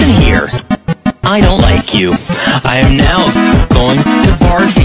Listen here. I don't like you. I am now going to bark